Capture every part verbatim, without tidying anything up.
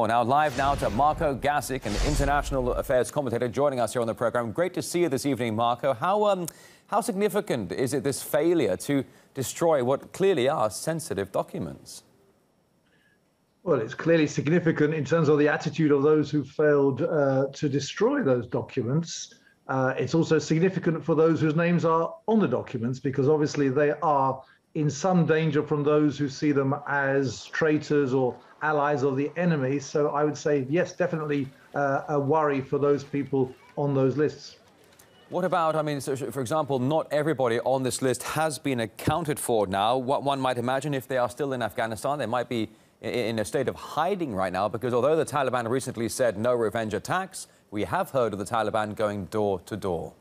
Now live now to Marko Gasic, an international affairs commentator, joining us here on the program. Great to see you this evening, Marko. How um, how significant is it, this failure to destroy what clearly are sensitive documents? Well, it's clearly significant in terms of the attitude of those who failed uh, to destroy those documents. Uh, it's also significant for those whose names are on the documents, because obviously they are in some danger from those who see them as traitors or allies of the enemy. So I would say, yes, definitely uh, a worry for those people on those lists. What about, I mean, so for example, not everybody on this list has been accounted for now. What one might imagine, if they are still in Afghanistan, they might be in a state of hiding right now, because although the Taliban recently said no revenge attacks, we have heard of the Taliban going door to door.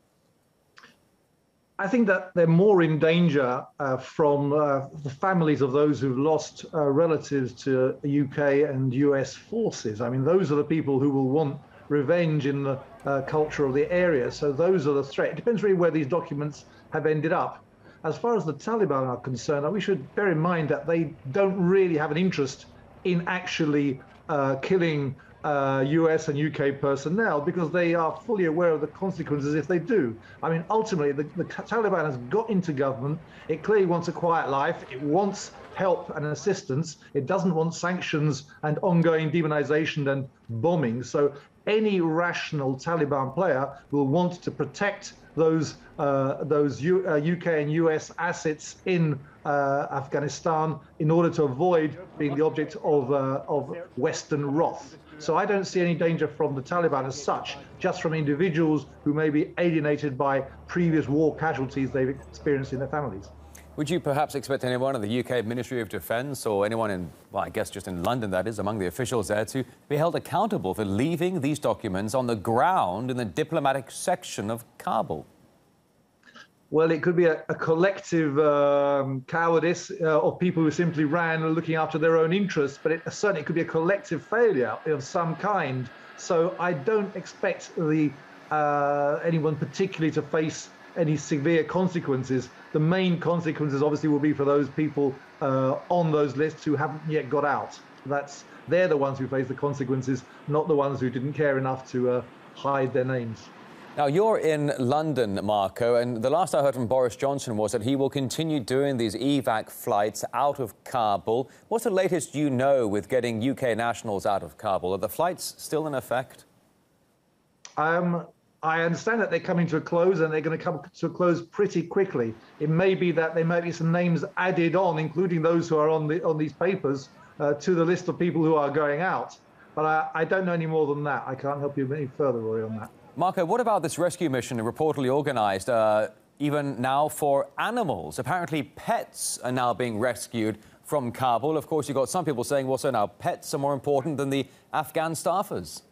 I think that they're more in danger uh, from uh, the families of those who've lost uh, relatives to U K and U S forces. I mean, those are the people who will want revenge in the uh, culture of the area. So those are the threat. It depends really where these documents have ended up. As far as the Taliban are concerned, we should bear in mind that they don't really have an interest in actually uh, killing uh, U S and U K personnel, because they are fully aware of the consequences if they do. I mean, ultimately, the, the Taliban has got into government. It clearly wants a quiet life. It wants help and assistance. It doesn't want sanctions and ongoing demonization and bombing. So any rational Taliban player will want to protect those uh, those U, uh, U K and U S assets in uh, Afghanistan in order to avoid being the object of uh, of Western wrath. So I don't see any danger from the Taliban as such, just from individuals who may be alienated by previous war casualties they've experienced in their families. Would you perhaps expect anyone in the U K Ministry of Defence, or anyone in, well, I guess just in London, that is, among the officials there, to be held accountable for leaving these documents on the ground in the diplomatic section of Kabul? Well, it could be a, a collective um, cowardice uh, of people who simply ran looking after their own interests, but it, certainly it could be a collective failure of some kind. So I don't expect the uh, anyone particularly to face any severe consequences. The main consequences obviously will be for those people uh, on those lists who haven't yet got out. That's they're the ones who face the consequences, not the ones who didn't care enough to uh, hide their names. Now, you're in London, Marko, and the last I heard from Boris Johnson was that he will continue doing these evac flights out of Kabul. What's the latest you know with getting U K nationals out of Kabul? Are the flights still in effect? Um, I understand that they're coming to a close, and they're going to come to a close pretty quickly. It may be that there might be some names added on, including those who are on, the, on these papers, uh, to the list of people who are going out. But I, I don't know any more than that. I can't help you any further, Rory, on that. Marko, what about this rescue mission reportedly organised, uh, even now for animals? Apparently pets are now being rescued from Kabul. Of course, you've got some people saying, well, so now pets are more important than the Afghan staffers.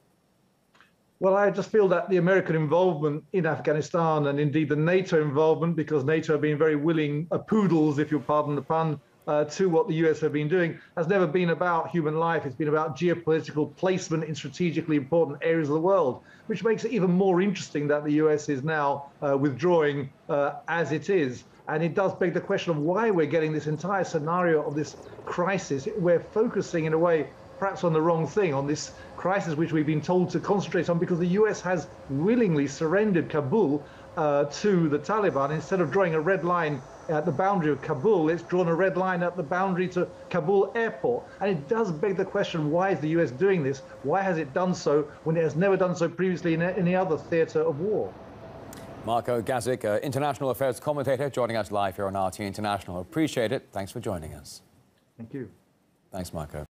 Well, I just feel that the American involvement in Afghanistan, and indeed the NATO involvement, because NATO have been very willing uh, poodles, if you'll pardon the pun, Uh, to what the U S have been doing, has never been about human life. It's been about geopolitical placement in strategically important areas of the world, which makes it even more interesting that the U S is now uh, withdrawing uh, as it is. And it does beg the question of why we're getting this entire scenario of this crisis. We're focusing in a way perhaps on the wrong thing, on this crisis which we've been told to concentrate on, because the U S has willingly surrendered Kabul uh, to the Taliban. Instead of drawing a red line at the boundary of Kabul, it's drawn a red line at the boundary to Kabul airport. And it does beg the question, why is the U S doing this? Why has it done so when it has never done so previously in any other theatre of war? Marko Gasic, uh, international affairs commentator, joining us live here on R T International. Appreciate it. Thanks for joining us. Thank you. Thanks, Marko.